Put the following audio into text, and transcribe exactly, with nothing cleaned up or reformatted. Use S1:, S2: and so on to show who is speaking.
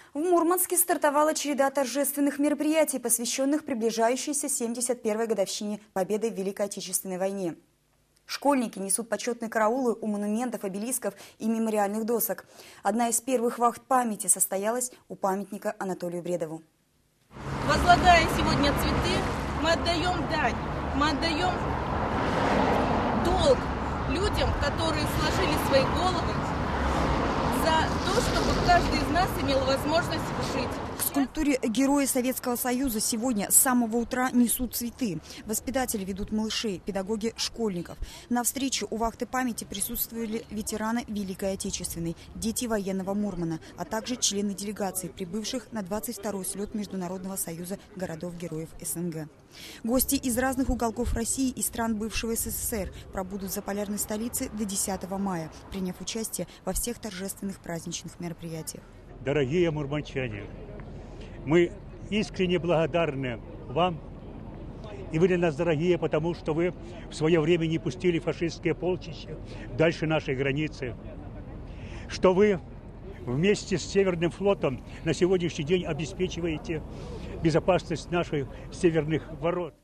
S1: В Мурманске стартовала череда торжественных мероприятий, посвященных приближающейся семьдесят первой годовщине Победы в Великой Отечественной войне. Школьники несут почетные караулы у монументов, обелисков и мемориальных досок. Одна из первых вахт памяти состоялась у памятника Анатолию Бредову.
S2: Возлагая сегодня цветы, мы отдаем дань, мы отдаем долг людям, которые сложили свои головы за то, чтобы каждый из нас имел возможность жить.
S1: К скульптуре Герои Советского Союза сегодня с самого утра несут цветы. Воспитатели ведут малышей, педагоги школьников. На встрече у вахты памяти присутствовали ветераны Великой Отечественной, дети военного Мурмана, а также члены делегации, прибывших на двадцать второй слет Международного союза городов-героев СНГ. Гости из разных уголков России и стран бывшего СССР пробудут в заполярной столице до десятого мая, приняв участие во всех торжественных праздничных мероприятиях.
S3: Дорогие мурманчане, мы искренне благодарны вам, и вы для нас дорогие, потому что вы в свое время не пустили фашистские полчища дальше нашей границы, что вы вместе с Северным флотом на сегодняшний день обеспечиваете безопасность наших северных ворот.